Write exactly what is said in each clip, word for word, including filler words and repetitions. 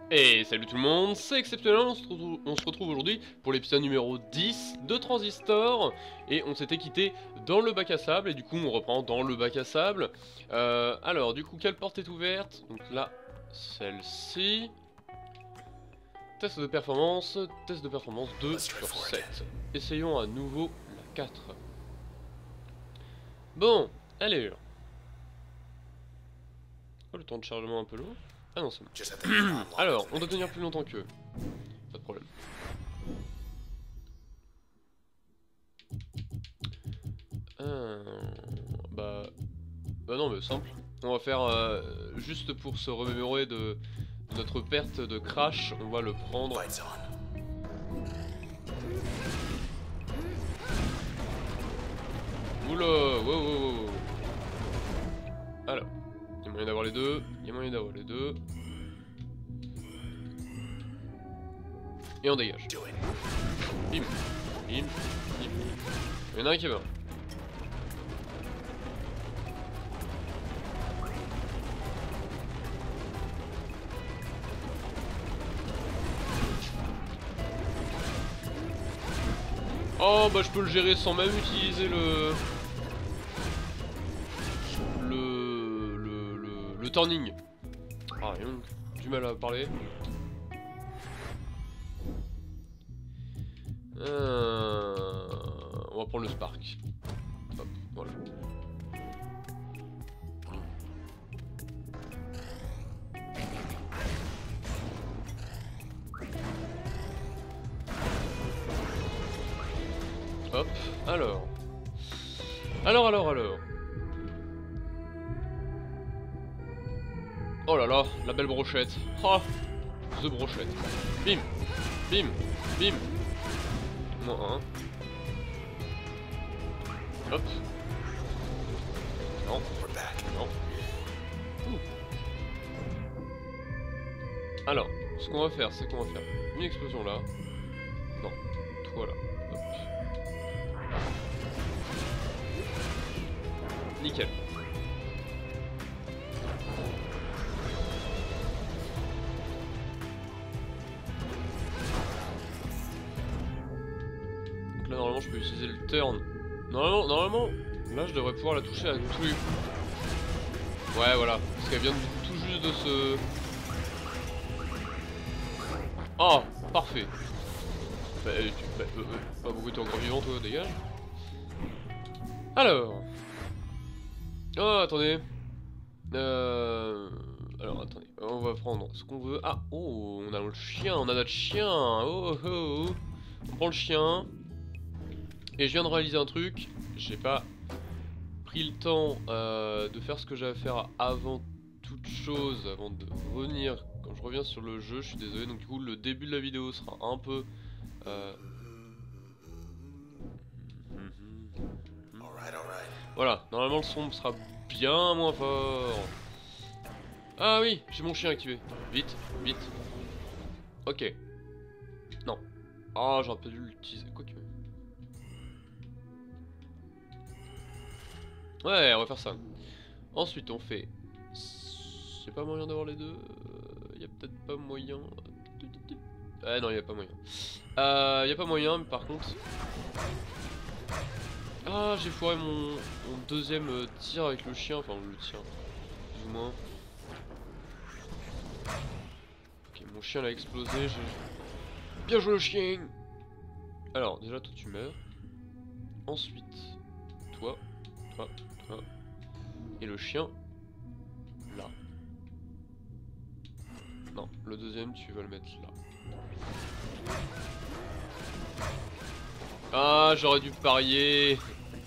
Et salut tout le monde, c'est Exceptionnel, on se retrouve, on se retrouve aujourd'hui pour l'épisode numéro dix de Transistor. Et on s'était quitté dans le bac à sable, et du coup on reprend dans le bac à sable. Euh, alors du coup, quelle porte est ouverte? Donc là, celle-ci. Test de performance, test de performance deux sur sept. Essayons à nouveau la quatre. Bon, allez. Oh, le temps de chargement un peu long. Ah non, c'est bon. Alors, on doit tenir plus longtemps qu'eux. Pas de problème. Euh, bah... Bah non, mais simple. On va faire, euh, juste pour se remémorer de, de notre perte de crash, on va le prendre. Oula, wow, wow, wow. Alors, il y a moyen d'avoir les deux, il y a moyen d'avoir les deux. Et on dégage. Bim, bim, bim, bim. Il y en a un qui est mort. Oh bah je peux le gérer sans même utiliser le... Le... Le... Le, le turning. Ah rien donc, du mal à parler. Euh... On va prendre le Spark. Hop, voilà. Hop, alors. Alors, alors, alors. Oh là là, la belle brochette. Oh, the brochette. Bim, bim, bim. Moins un. Hop. Non, non. Ouh. Alors, ce qu'on va faire, c'est qu'on va faire une explosion là. Non, toi là. Hop. Nickel. Donc là, normalement, je peux utiliser le turn. Normalement, normalement, là, je devrais pouvoir la toucher à tous les coups. Ouais, voilà. Parce qu'elle vient de, tout juste de se... Oh, parfait. Bah, tu... bah, euh, euh, pas beaucoup, t'es encore vivant, toi, dégage. Alors... Oh, attendez. Euh... Alors, attendez. On va prendre ce qu'on veut. Ah, oh, on a le chien, on a notre chien. Oh, oh, oh. On prend le chien. Et je viens de réaliser un truc. J'ai pas pris le temps euh, de faire ce que j'avais à faire avant toute chose, avant de revenir. Quand je reviens sur le jeu, je suis désolé. Donc du coup, le début de la vidéo sera un peu... Euh... Voilà, normalement le son sera bien moins fort. Ah oui, j'ai mon chien activé. Vite, vite. Ok. Non. Ah, j'aurais pas dû l'utiliser. Quoi que... Ouais, on va faire ça. Ensuite, on fait... J'ai pas moyen d'avoir les deux. Il y a peut-être pas moyen. Ah non, il y a pas moyen. Euh, il y a pas moyen, mais par contre... Ah, j'ai foiré mon, mon deuxième euh, tir avec le chien. Enfin, le tir, plus ou moins. Ok, mon chien l'a explosé. Bien joué le chien. Alors, déjà, toi, tu meurs. Ensuite, toi, toi, toi. Et le chien, là. Non, le deuxième, tu vas le mettre là. Ah, j'aurais dû parier.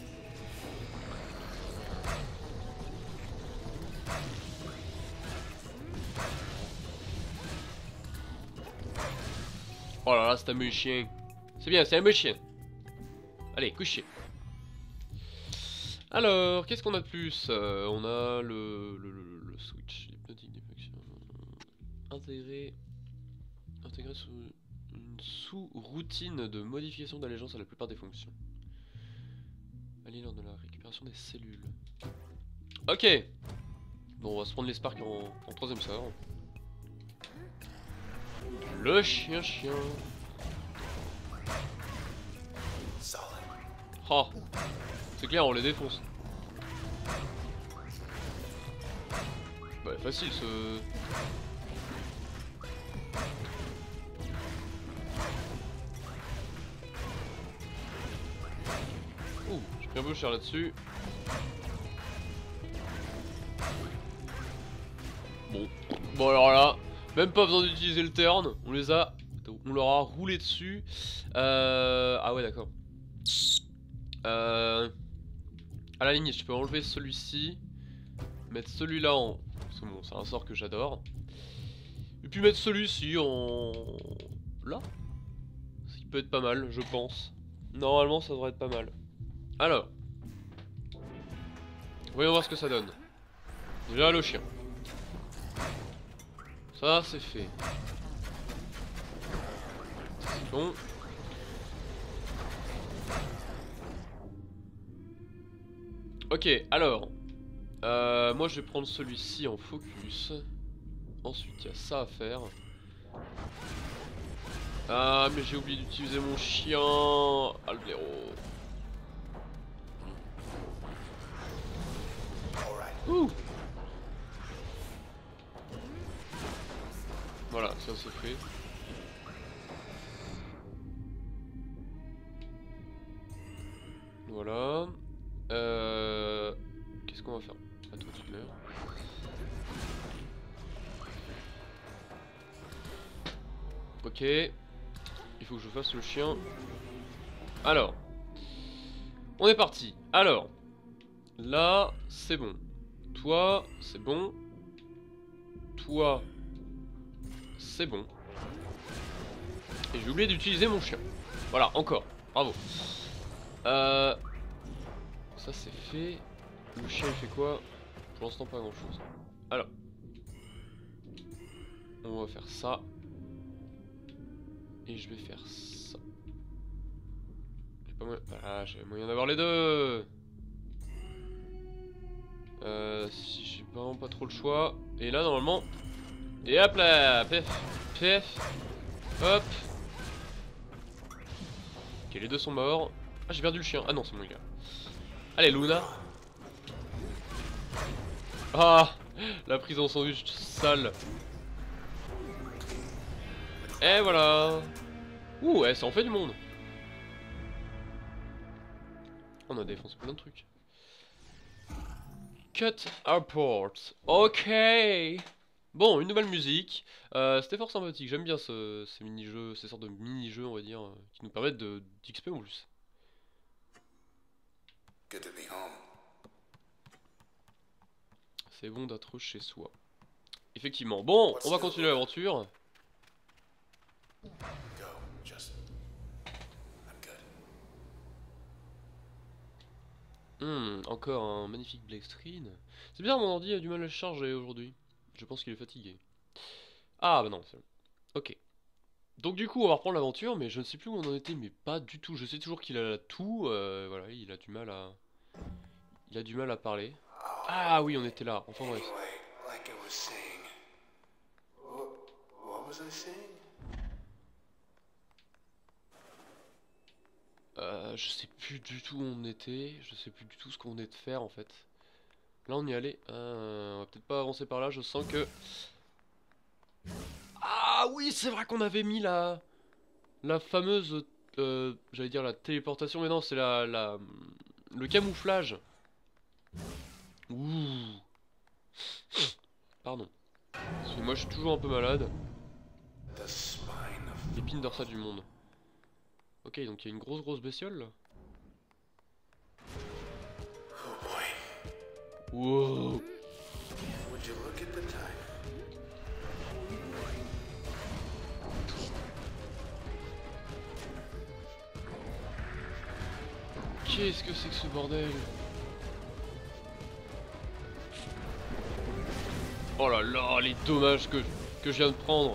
Oh là là, c'est un mauvais chien. C'est bien, c'est un mauvais chien. Allez, couchez. Alors, qu'est-ce qu'on a de plus? euh, On a le, le, le, le switch, l'hypnotique défection. Intégrer... Intégrer sous une sous-routine de modification d'allégeance à la plupart des fonctions. Allié lors de la récupération des cellules. Ok. Bon, on va se prendre les sparks en, en troisième sort. Le chien chien. Oh, c'est clair, on les défonce. Bah facile ce... Ouh, j'ai pris un peu cher là-dessus. Bon, bon alors là, même pas besoin d'utiliser le turn, on les a, on leur a roulé dessus. Euh... Ah ouais d'accord. Euh... À la limite, je peux enlever celui-ci, mettre celui-là en... C'est bon, c'est un sort que j'adore. Et puis mettre celui-ci en... Là. Ce qui peut être pas mal, je pense. Normalement, ça devrait être pas mal. Alors. Voyons voir ce que ça donne. Déjà le chien. Ça, c'est fait. C'est bon. Ok, alors, euh, moi je vais prendre celui-ci en focus. Ensuite, il y a ça à faire. Ah, mais j'ai oublié d'utiliser mon chien. Albero. Ouh. Voilà, ça c'est fait. Voilà. Euh... Qu'est-ce qu'on va faire? À toi tu meurs. Ok. Il faut que je fasse le chien. Alors. On est parti. Alors. Là, c'est bon. Toi, c'est bon. Toi, c'est bon. Et j'ai oublié d'utiliser mon chien. Voilà, encore. Bravo. Euh... Ça c'est fait. Le chien il fait quoi? Pour l'instant pas grand chose. Alors. On va faire ça. Et je vais faire ça. J'ai pas moyen... Ah, j'ai moyen d'avoir les deux. Euh... Si j'ai vraiment pas trop le choix. Et là normalement... Et hop là. Pef. Pef. Hop. Ok, les deux sont morts. Ah, j'ai perdu le chien. Ah non, c'est mon gars. Allez, Luna. Ah, la prise en sandwich sale. Et voilà. Ouh, ouais, ça en fait du monde. On a défoncé plein de trucs. Cut our ports. Ok. Bon, une nouvelle musique. Euh, C'était fort sympathique. J'aime bien ce, ces mini-jeux, ces sortes de mini-jeux, on va dire, euh, qui nous permettent d'X P en plus. C'est bon d'être chez soi. Effectivement. Bon, on va continuer l'aventure. Hmm, encore un magnifique black screen. C'est bizarre, mon ordi a du mal à le charger aujourd'hui. Je pense qu'il est fatigué. Ah bah non, c'est bon. Ok. Donc du coup, on va reprendre l'aventure, mais je ne sais plus où on en était, mais pas du tout. Je sais toujours qu'il a tout. Euh, voilà, il a du mal à... Il a du mal à parler. Ah oui, on était là. Enfin bref. Euh, je sais plus du tout où on était. Je sais plus du tout ce qu'on venait de faire en fait. Là on y allait. Euh, on va peut-être pas avancer par là. Je sens que... Ah oui, c'est vrai qu'on avait mis la... La fameuse... Euh, J'allais dire la téléportation, mais non, c'est la, la... Le camouflage. Ouh. Pardon. Parce que moi je suis toujours un peu malade. L'épine dorsale du monde. Ok, donc il y a une grosse grosse bestiole là. Wow. Qu'est-ce que c'est que ce bordel? Oh là là, les dommages que, que je viens de prendre.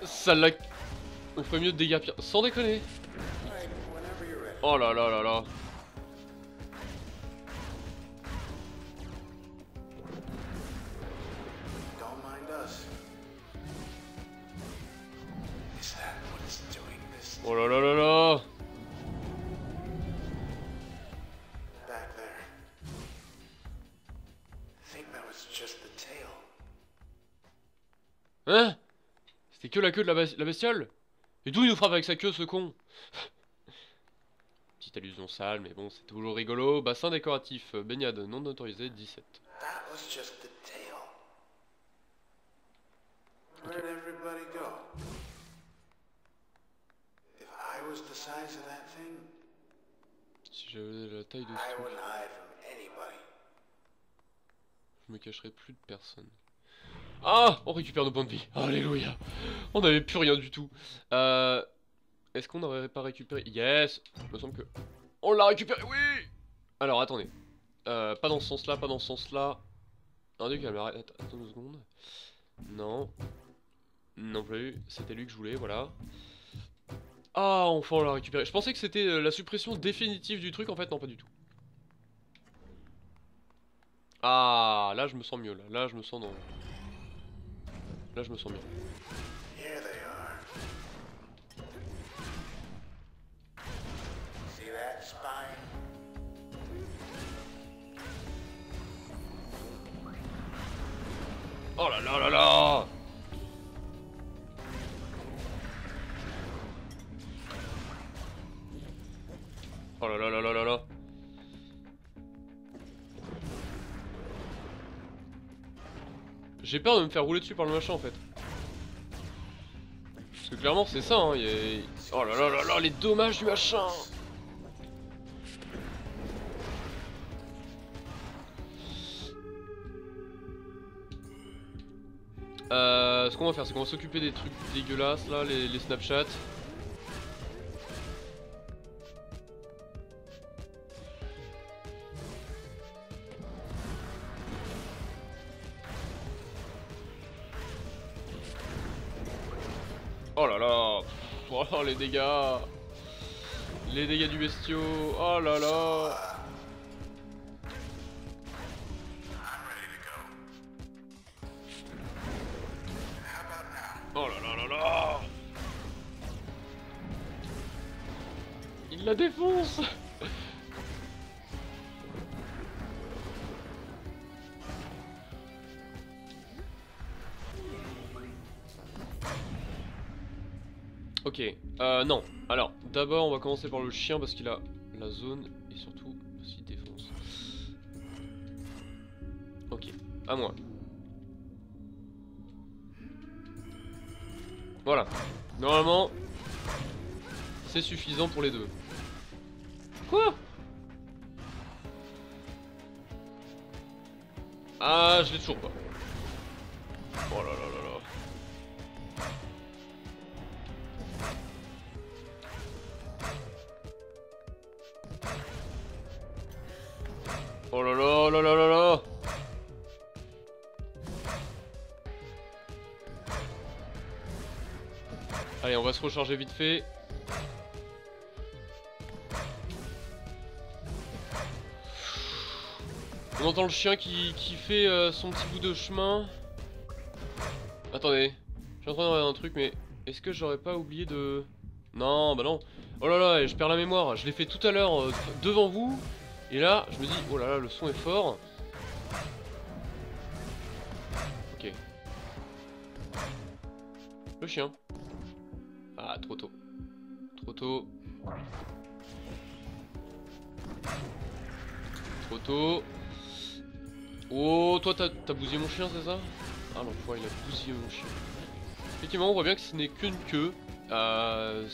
Ça l'a... On ferait mieux de dégâts pire. Sans déconner. Oh là là là là. Oh là là là là. Hein? C'était que la queue de la, la bestiole? Et d'où il nous frappe avec sa queue, ce con? Petite allusion sale, mais bon, c'est toujours rigolo. Bassin décoratif, baignade non autorisée, dix-sept. Okay. Si j'avais la taille de ce truc, je me cacherais plus de personne. Ah, on récupère nos points de vie. Alléluia. On n'avait plus rien du tout. Euh, Est-ce qu'on n'aurait pas récupéré? Yes. Il me semble que... On l'a récupéré, oui. Alors, attendez. Euh, pas dans ce sens-là, pas dans ce sens-là. Un dieu, calme, arrête. Attends une seconde. Non. Non plus. C'était lui que je voulais, voilà. Ah, enfin, on l'a récupéré. Je pensais que c'était la suppression définitive du truc. En fait, non, pas du tout. Ah, là, je me sens mieux, là. Là, je me sens dans... Là, je me sens bien. Oh là là là là. Oh là là là là là là. J'ai peur de me faire rouler dessus par le machin en fait. Parce que clairement c'est ça hein, y a... Oh là là là là, les dommages du machin. Euh, ce qu'on va faire c'est qu'on va s'occuper des trucs dégueulasses là, les, les Snapchats. Oh là là. Oh les dégâts. Les dégâts du bestiau. Oh là là. Oh là là là là. Il la défonce. Ok, euh, non. Alors, d'abord, on va commencer par le chien parce qu'il a la zone et surtout parce qu'il défonce. Ok, à moi. Voilà. Normalement, c'est suffisant pour les deux. Quoi? Ah, je l'ai toujours pas. Oh là là là là. Oh là là là là là là. Allez, on va se recharger vite fait. On entend le chien qui, qui fait euh, son petit bout de chemin. Attendez, je suis en train de regarder un truc, mais est-ce que j'aurais pas oublié de... Non, bah non. Oh là là, je perds la mémoire. Je l'ai fait tout à l'heure euh, devant vous. Et là, je me dis, oh là là, le son est fort. Ok. Le chien. Ah, trop tôt. Trop tôt. Trop tôt. Oh, toi, t'as bousillé mon chien, c'est ça? Ah, l'enfoiré, il a bousillé mon chien. Effectivement, on voit bien que ce n'est qu'une queue. Euh...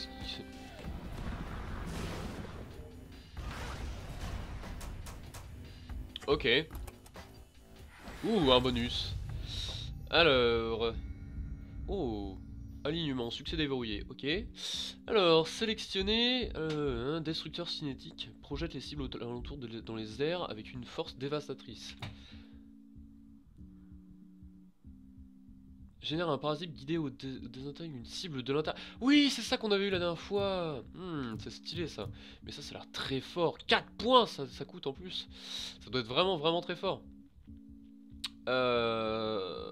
Ok. Ouh, un bonus. Alors... Oh... Alignement, succès déverrouillé, ok. Alors, sélectionner... Euh, un destructeur cinétique. Projette les cibles alentour de, dans les airs avec une force dévastatrice. Génère un parasite guidé au, dé au désintègre une cible de l'intérieur. Oui, c'est ça qu'on avait eu la dernière fois. Hmm, c'est stylé ça. Mais ça, ça a l'air très fort. quatre points, ça, ça coûte en plus. Ça doit être vraiment, vraiment très fort. Euh...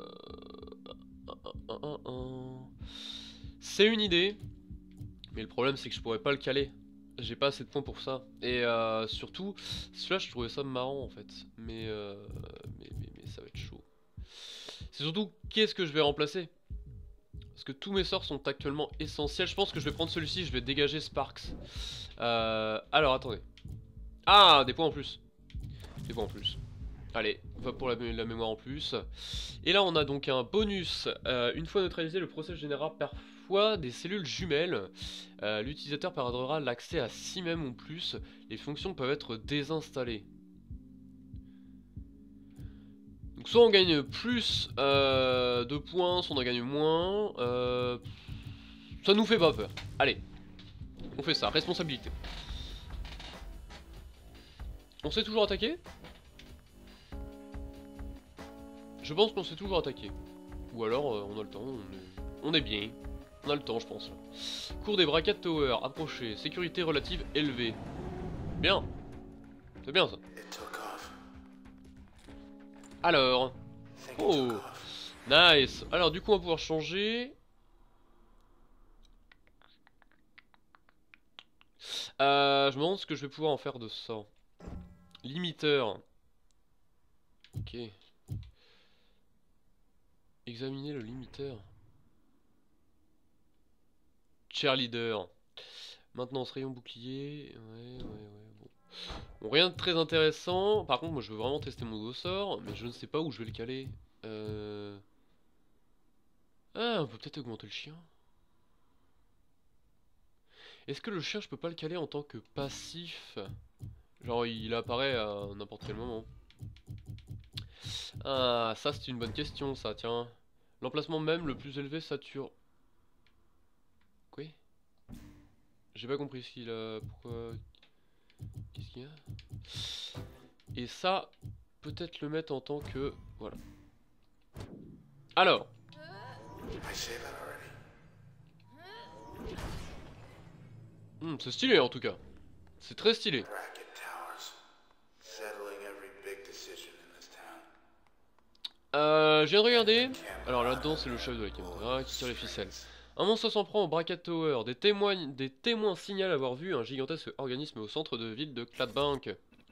C'est une idée. Mais le problème, c'est que je pourrais pas le caler. J'ai pas assez de points pour ça. Et euh, surtout, celui-là, je trouvais ça marrant en fait. Mais, euh, mais, mais, mais ça va être chaud. C'est surtout, qu'est-ce que je vais remplacer? Parce que tous mes sorts sont actuellement essentiels. Je pense que je vais prendre celui-ci, je vais dégager Sparks. Euh, alors, attendez. Ah, des points en plus. Des points en plus. Allez, on va pour la, la mémoire en plus. Et là, on a donc un bonus. Euh, une fois neutralisé, le process générera parfois des cellules jumelles. Euh, L'utilisateur perdra l'accès à six mêmes ou plus. Les fonctions peuvent être désinstallées. Donc soit on gagne plus euh, de points, soit on en gagne moins. Euh, ça nous fait pas peur. Allez, on fait ça, responsabilité. On sait toujours attaquer? Je pense qu'on sait toujours attaquer. Ou alors euh, on a le temps, on est, on est bien. On a le temps je pense. Cours des Bracket Tower, approcher, sécurité relative élevée. Bien. C'est bien ça. Alors. Oh. Nice. Alors du coup on va pouvoir changer. Euh, je me demande ce que je vais pouvoir en faire de ça. Limiteur. Ok. Examiner le limiteur. Cheerleader. Maintenance rayon bouclier. Ouais, ouais, ouais. Bon. Bon, rien de très intéressant. Par contre, moi je veux vraiment tester mon nouveau sort. Mais je ne sais pas où je vais le caler. Euh... Ah, on peut peut-être augmenter le chien. Est-ce que le chien, je peux pas le caler en tant que passif? Genre, il apparaît à n'importe quel moment. Ah, ça c'est une bonne question, ça, tiens. L'emplacement même le plus élevé sature. Quoi? J'ai pas compris ce qu'il a... Pourquoi... Qu'est-ce qu'il y a? Et ça, peut-être le mettre en tant que... Voilà. Alors. Hmm, c'est stylé en tout cas. C'est très stylé. Euh, je viens de regarder. Alors là-dedans, c'est le chef de la caméra qui tire les ficelles. Un monstre s'en prend au Bracket Tower. Des témoins, des témoins signalent avoir vu un gigantesque organisme au centre de ville de Cladbank.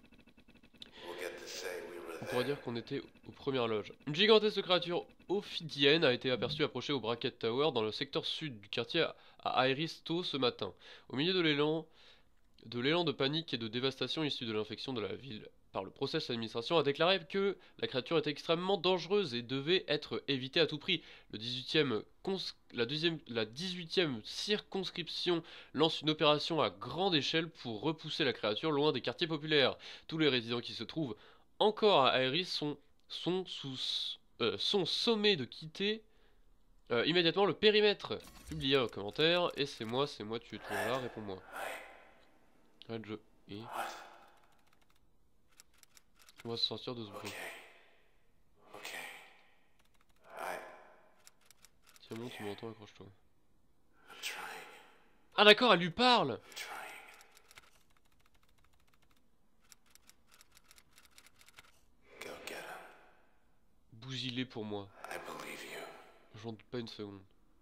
On pourrait dire qu'on était aux premières loges. Une gigantesque créature ophidienne a été aperçue approcher au Bracket Tower dans le secteur sud du quartier à Iris tôt ce matin. Au milieu de l'élan de l'élan de panique et de dévastation issu de l'infection de la ville par le process, l'administration a déclaré que la créature était extrêmement dangereuse et devait être évitée à tout prix. Le dix-huitième la, deuxième, la dix-huitième circonscription lance une opération à grande échelle pour repousser la créature loin des quartiers populaires. Tous les résidents qui se trouvent encore à Iris sont, sont, sous, euh, sont sommés de quitter euh, immédiatement le périmètre. Publiez un commentaire, et c'est moi, c'est moi, tu es toujours là, réponds-moi. Red jeu. Et... on va se sortir de ce bruit. Tiens bon, tu m'entends, accroche-toi. Ah d'accord, elle lui parle. Bousille-les pour moi. J'en doute pas une seconde.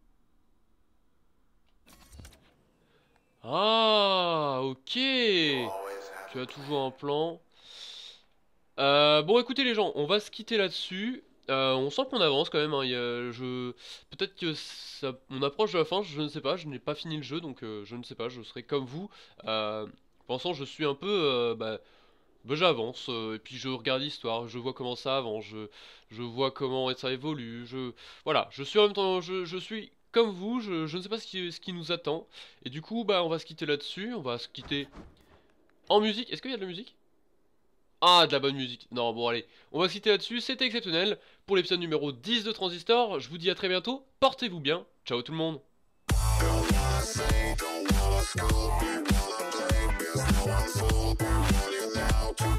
Ah, ok. Tu as toujours un plan. Euh, bon, écoutez les gens, on va se quitter là-dessus. Euh, on sent qu'on avance quand même. Hein. Il y a, je... Peut-être que ça... on approche de la fin, je ne sais pas. Je n'ai pas fini le jeu, donc euh, je ne sais pas. Je serai comme vous. Euh, pensant, je suis un peu... Euh, bah, bah, j'avance, euh, et puis je regarde l'histoire, je vois comment ça avance, je, je vois comment ça évolue. Je... Voilà, je suis en même temps... Je, je suis... Comme vous, je, je ne sais pas ce qui, ce qui nous attend. Et du coup, bah, on va se quitter là-dessus. On va se quitter en musique. Est-ce qu'il y a de la musique? Ah, de la bonne musique. Non, bon, allez. On va se quitter là-dessus. C'était exceptionnel pour l'épisode numéro dix de Transistor. Je vous dis à très bientôt. Portez-vous bien. Ciao tout le monde.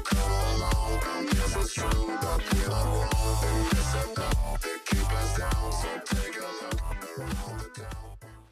True, but we are wrong, and it's a call that keep us down. so take